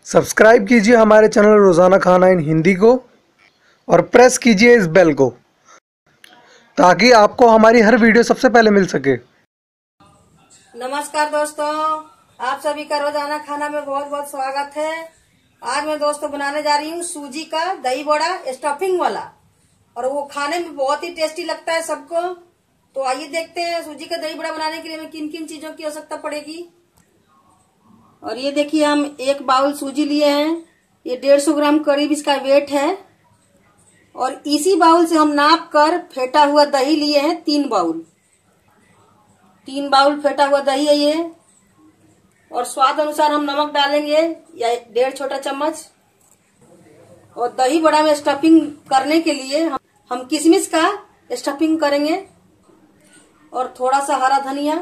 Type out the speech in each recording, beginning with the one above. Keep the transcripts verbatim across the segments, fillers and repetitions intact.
Subscribe कीजिए हमारे channel रोज़ाना खाना इन हिंदी को और प्रेस कीजिए इस बेल को ताकि आपको हमारी हर वीडियो सबसे पहले मिल सके। नमस्कार दोस्तों, आप सभी का रोजाना खाना में बहुत बहुत स्वागत है। आज मैं दोस्तों बनाने जा रही हूँ सूजी का दही बड़ा स्टफिंग वाला, और वो खाने में बहुत ही टेस्टी लगता है सबको। तो आइए देखते हैं सूजी का दही बड़ा बनाने के लिए हमें किन किन चीजों की आवश्यकता पड़ेगी। और ये देखिए, हम एक बाउल सूजी लिए हैं, ये डेढ़ सौ ग्राम करीब इसका वेट है। और इसी बाउल से हम नाप कर फेंटा हुआ दही लिए हैं, तीन बाउल तीन बाउल फेंटा हुआ दही है ये। और स्वाद अनुसार हम नमक डालेंगे, या डेढ़ छोटा चम्मच। और दही बड़ा में स्टफिंग करने के लिए हम, हम किशमिश का स्टफिंग करेंगे, और थोड़ा सा हरा धनिया,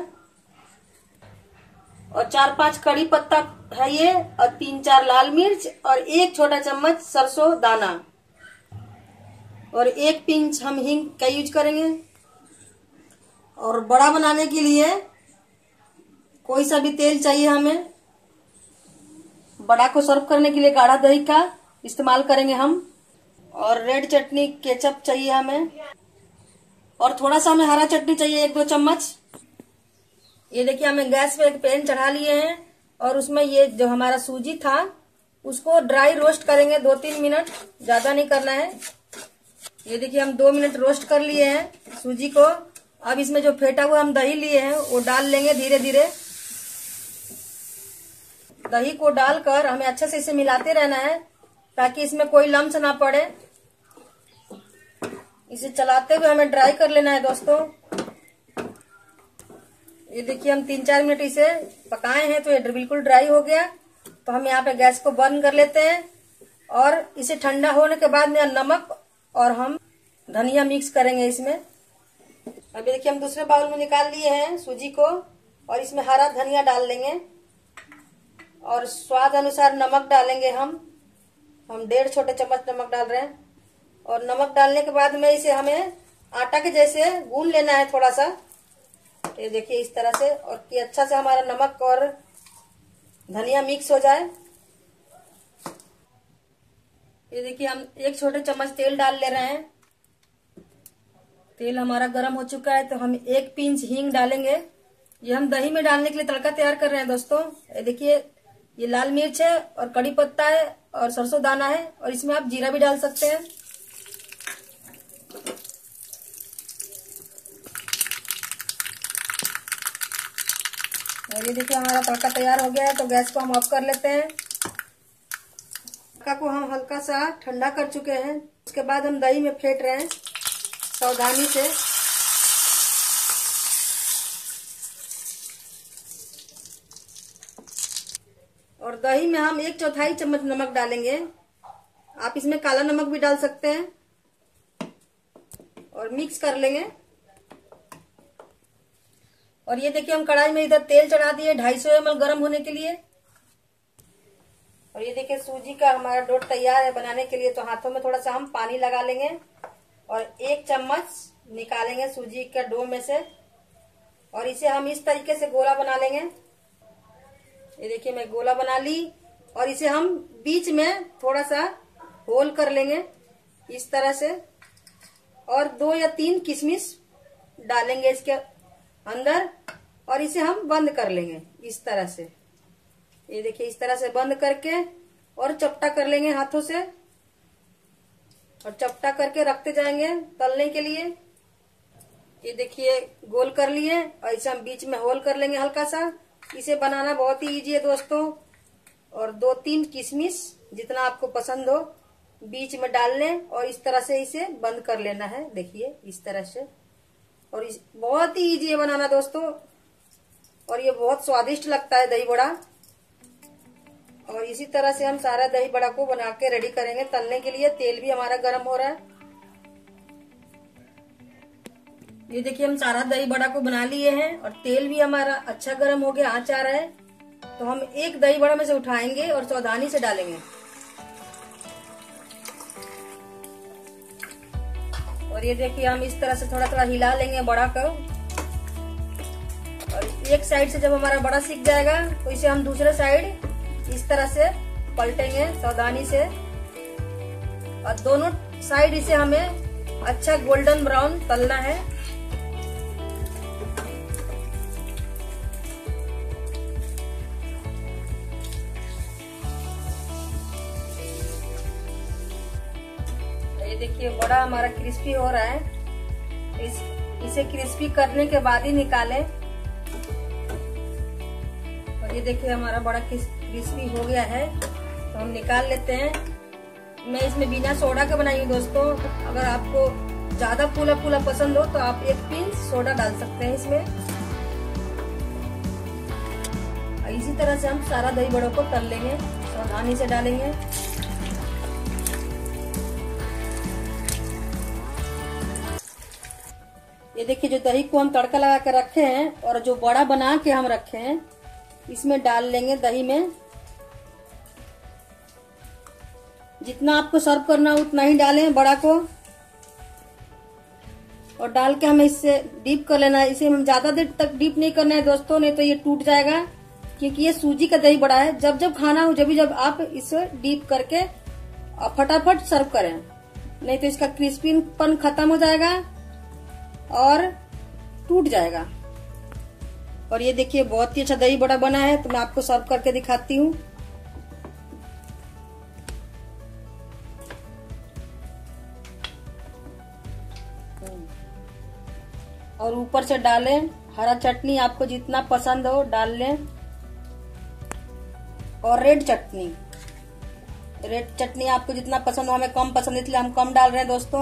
और चार पांच कड़ी पत्ता है ये, और तीन चार लाल मिर्च, और एक छोटा चम्मच सरसों दाना, और एक पिंच हम हींग का यूज करेंगे। और बड़ा बनाने के लिए कोई सा भी तेल चाहिए हमें। बड़ा को सर्व करने के लिए गाढ़ा दही का इस्तेमाल करेंगे हम। और रेड चटनी केचप चाहिए हमें, और थोड़ा सा हमें हरा चटनी चाहिए, एक दो चम्मच। ये देखिए, हमें गैस पे एक पैन चढ़ा लिए हैं, और उसमें ये जो हमारा सूजी था उसको ड्राई रोस्ट करेंगे दो तीन मिनट, ज्यादा नहीं करना है। ये देखिए, हम दो मिनट रोस्ट कर लिए हैं सूजी को। अब इसमें जो फेंटा हुआ हम दही लिए हैं वो डाल लेंगे धीरे धीरे। दही को डालकर हमें अच्छे से इसे मिलाते रहना है ताकि इसमें कोई लम्स ना पड़े। इसे चलाते हुए हमें ड्राई कर लेना है दोस्तों। ये देखिए, हम तीन चार मिनट इसे पकाए हैं तो ये बिल्कुल ड्राई हो गया। तो हम यहाँ पे गैस को बंद कर लेते हैं, और इसे ठंडा होने के बाद में नमक और हम धनिया मिक्स करेंगे इसमें। अभी देखिए, हम दूसरे बाउल में निकाल लिए हैं सूजी को, और इसमें हरा धनिया डाल लेंगे, और स्वाद अनुसार नमक डालेंगे हम हम डेढ़ छोटे चम्मच नमक डाल रहे हैं। और नमक डालने के बाद में इसे हमें आटा के जैसे गूंद लेना है थोड़ा सा। ये देखिए, इस तरह से, और कि अच्छा से हमारा नमक और धनिया मिक्स हो जाए। ये देखिए, हम एक छोटे चम्मच तेल डाल ले रहे हैं। तेल हमारा गर्म हो चुका है, तो हम एक पिंच हींग डालेंगे। ये हम दही में डालने के लिए तड़का तैयार कर रहे हैं दोस्तों। ये देखिए, ये लाल मिर्च है, और कड़ी पत्ता है, और सरसों दाना है, और इसमें आप जीरा भी डाल सकते हैं। और ये देखिए, हमारा तड़का तैयार हो गया है, तो गैस को हम ऑफ कर लेते हैं। तड़का को हम हल्का सा ठंडा कर चुके हैं। उसके बाद हम दही में फेंट रहे हैं सावधानी से। और दही में हम एक चौथाई चम्मच नमक डालेंगे। आप इसमें काला नमक भी डाल सकते हैं, और मिक्स कर लेंगे। और ये देखिए, हम कढ़ाई में इधर तेल चढ़ा दिए ढाई सौ एम एल गर्म होने के लिए। और ये देखिए, सूजी का हमारा डो तैयार है बनाने के लिए। तो हाथों में थोड़ा सा हम पानी लगा लेंगे, और एक चम्मच निकालेंगे सूजी का डो में से, और इसे हम इस तरीके से गोला बना लेंगे। ये देखिए, मैं गोला बना ली, और इसे हम बीच में थोड़ा सा होल कर लेंगे इस तरह से, और दो या तीन किशमिश डालेंगे इसके अंदर, और इसे हम बंद कर लेंगे इस तरह से। ये देखिए, इस तरह से बंद करके और चपटा कर लेंगे हाथों से, और चपटा करके रखते जाएंगे तलने के लिए। ये देखिए, गोल कर लिए, और इसे हम बीच में होल कर लेंगे हल्का सा। इसे बनाना बहुत ही इजी है दोस्तों। और दो तीन किशमिश जितना आपको पसंद हो बीच में डाल लें, और इस तरह से इसे बंद कर लेना है। देखिए, इस तरह से। और इस बहुत ही इजी है बनाना दोस्तों, और ये बहुत स्वादिष्ट लगता है दही बड़ा। और इसी तरह से हम सारा दही बड़ा को बना के रेडी करेंगे तलने के लिए। तेल भी हमारा गर्म हो रहा है। ये देखिए, हम सारा दही बड़ा को बना लिए हैं, और तेल भी हमारा अच्छा गर्म हो गया, आँच आ रहा है। तो हम एक दही बड़ा में से उठाएंगे और सावधानी से डालेंगे। और ये देखिए, हम इस तरह से थोड़ा थोड़ा हिला लेंगे बड़ा को। और एक साइड से जब हमारा बड़ा सिक जाएगा तो इसे हम दूसरे साइड इस तरह से पलटेंगे सावधानी से और दोनों साइड इसे हमें अच्छा गोल्डन ब्राउन तलना है। ये देखिए बड़ा हमारा क्रिस्पी हो रहा है। इस इसे क्रिस्पी करने के बाद ही निकालें। और ये देखिए हमारा बड़ा क्रिस्पी हो गया है, तो हम निकाल लेते हैं। मैं इसमें बिना सोडा के बनाई हूँ दोस्तों। अगर आपको ज्यादा फूला फूला पसंद हो तो आप एक पिंच सोडा डाल सकते हैं इसमें। और इसी तरह से हम सारा दही बड़ों को तल लेंगे, सावधानी से डालेंगे। ये देखिए जो दही को हम तड़का लगा के रखे हैं और जो बड़ा बना के हम रखे हैं इसमें डाल लेंगे। दही में जितना आपको सर्व करना हो उतना ही डालें बड़ा को, और डाल के हमें इससे डीप कर लेना है। इसे हम ज्यादा देर तक डीप नहीं करना है दोस्तों, नहीं तो ये टूट जाएगा, क्योंकि ये सूजी का दही बड़ा है। जब जब खाना हो जब जब आप इसे डीप करके फटाफट सर्व करें, नहीं तो इसका क्रिस्पीपन खत्म हो जाएगा और टूट जाएगा। और ये देखिए बहुत ही अच्छा दही बड़ा बना है, तो मैं आपको सर्व करके दिखाती हूँ। और ऊपर से डालें हरा चटनी, आपको जितना पसंद हो डाल लें। और रेड चटनी, रेड चटनी आपको जितना पसंद हो, हमें कम पसंद इसलिए हम कम डाल रहे हैं दोस्तों।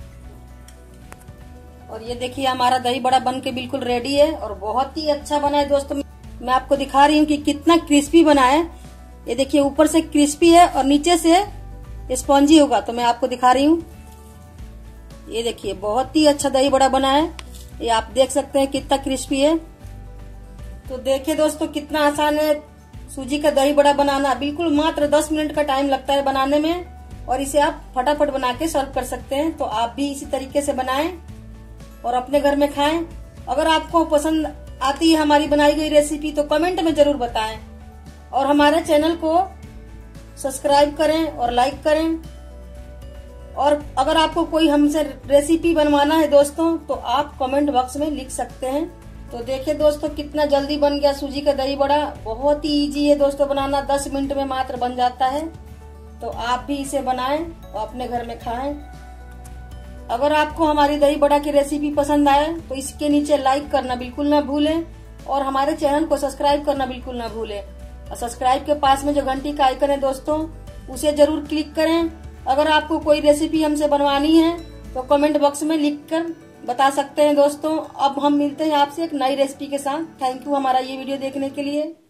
और ये देखिए हमारा दही बड़ा बन के बिल्कुल रेडी है और बहुत ही अच्छा बना है दोस्तों। मैं आपको दिखा रही हूँ कि कितना क्रिस्पी बना है। ये देखिए ऊपर से क्रिस्पी है और नीचे से स्पॉन्जी होगा, तो मैं आपको दिखा रही हूँ। ये देखिए बहुत ही अच्छा दही बड़ा बना है, ये आप देख सकते हैं कितना क्रिस्पी है। तो देखिए दोस्तों कितना आसान है सूजी का दही बड़ा बनाना। बिल्कुल मात्र दस मिनट का टाइम लगता है बनाने में, और इसे आप फटाफट बना के सर्व कर सकते हैं। तो आप भी इसी तरीके से बनाएं और अपने घर में खाएं। अगर आपको पसंद आती है हमारी बनाई गई रेसिपी तो कमेंट में जरूर बताएं, और हमारे चैनल को सब्सक्राइब करें और लाइक करें। और अगर आपको कोई हमसे रेसिपी बनवाना है दोस्तों तो आप कमेंट बॉक्स में लिख सकते हैं। तो देखिए दोस्तों कितना जल्दी बन गया सूजी का दही बड़ा। बहुत ही इजी है दोस्तों बनाना, दस मिनट में मात्र बन जाता है। तो आप भी इसे बनाएं और अपने घर में खाएं। अगर आपको हमारी दही बड़ा की रेसिपी पसंद आए तो इसके नीचे लाइक करना बिल्कुल ना भूलें, और हमारे चैनल को सब्सक्राइब करना बिल्कुल ना भूलें। और सब्सक्राइब के पास में जो घंटी का आइकन है दोस्तों उसे जरूर क्लिक करें। अगर आपको कोई रेसिपी हमसे बनवानी है तो कमेंट बॉक्स में लिखकर बता सकते हैं दोस्तों। अब हम मिलते हैं आपसे एक नई रेसिपी के साथ। थैंक यू हमारा ये वीडियो देखने के लिए।